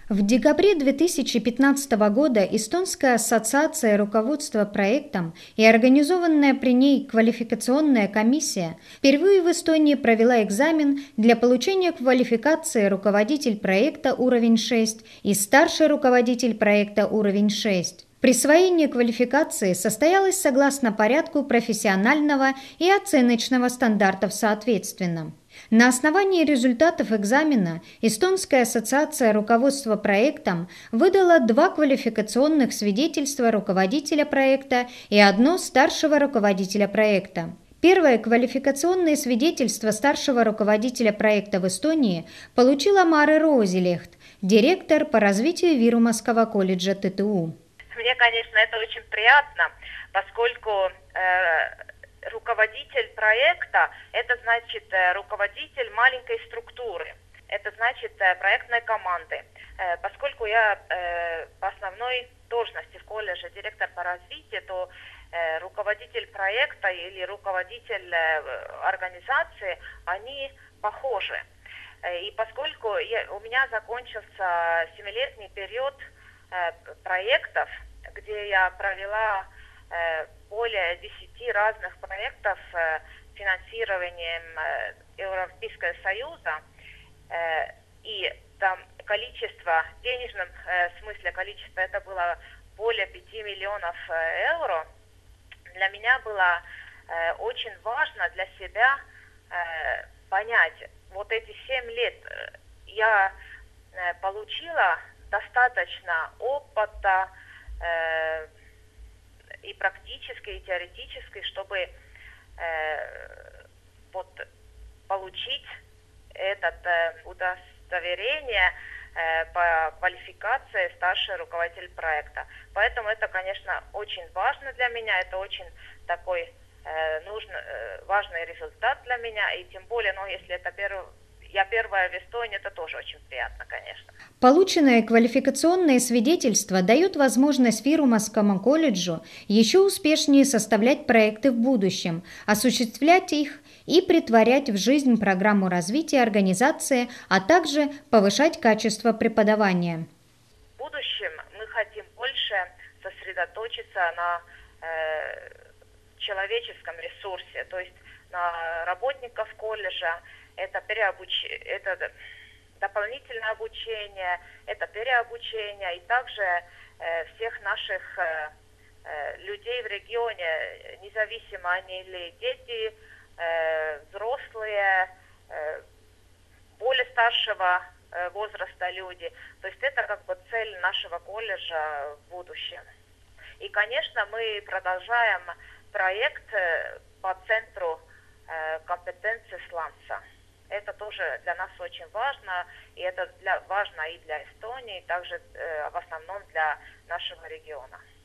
В декабре 2015 года Эстонская ассоциация руководства проектом и организованная при ней квалификационная комиссия впервые в Эстонии провела экзамен для получения квалификации руководитель проекта уровень 6 и старший руководитель проекта уровень 6. Присвоение квалификации состоялось согласно порядку профессионального и оценочного стандартов соответственно. На основании результатов экзамена Эстонская ассоциация руководства проектом выдала 2 квалификационных свидетельства руководителя проекта и 1 старшего руководителя проекта. Первое квалификационное свидетельство старшего руководителя проекта в Эстонии получила Мары Розелехт, директор по развитию Вирумского колледжа ТТУ. Мне, конечно, это очень приятно, поскольку руководитель проекта – это значит руководитель маленькой структуры, это значит проектной команды. Поскольку я по основной должности в колледже директор по развитию, то руководитель проекта или руководитель организации, они похожи. И поскольку у меня закончился 7-летний период проектов, где я провела более 10 разных проектов финансированием Европейского Союза, и там количество, в денежном смысле количество, это было более 5 миллионов евро. Для меня было очень важно для себя понять, вот эти 7 лет я получила достаточно опыта и практически, и теоретически, чтобы получить это удостоверение по квалификации старший руководитель проекта. Поэтому это, конечно, очень важно для меня, это очень такой важный результат для меня, и тем более, если это я первая в Эстонии, это тоже очень приятно, конечно. Полученное квалификационное свидетельство дает возможность Вирумскому колледжу еще успешнее составлять проекты в будущем, осуществлять их и претворять в жизнь программу развития организации, а также повышать качество преподавания. В будущем мы хотим больше сосредоточиться на человеческом ресурсе, то есть на работников колледжа. Это дополнительное обучение, это переобучение, и также всех наших людей в регионе, независимо они или дети, взрослые, более старшего возраста люди. То есть это как бы цель нашего колледжа в будущем. И, конечно, мы продолжаем проект по центру компетенции сланца. Это тоже для нас очень важно, и это важно и для Эстонии, и также в основном для нашего региона.